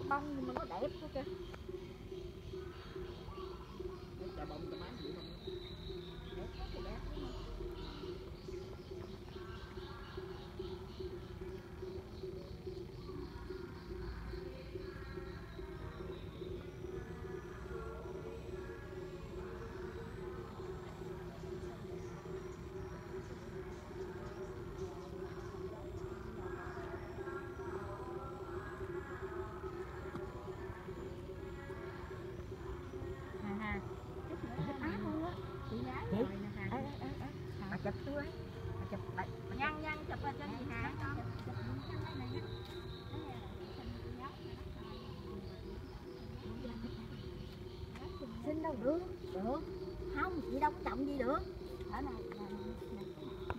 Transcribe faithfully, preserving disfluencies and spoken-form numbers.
bông nhưng mà nó đẹp quá kìa. Chà bông cho bán gì không? Đẹp quá thì đẹp lắm. Bà chụp tôi ấy, bà chụp bà, bà nhăn nhăn chụp lên cho chị Hà con. Chụp cái này nè. Xin đâu được, được. Không, chị đâu có trồng gì được. Ở này.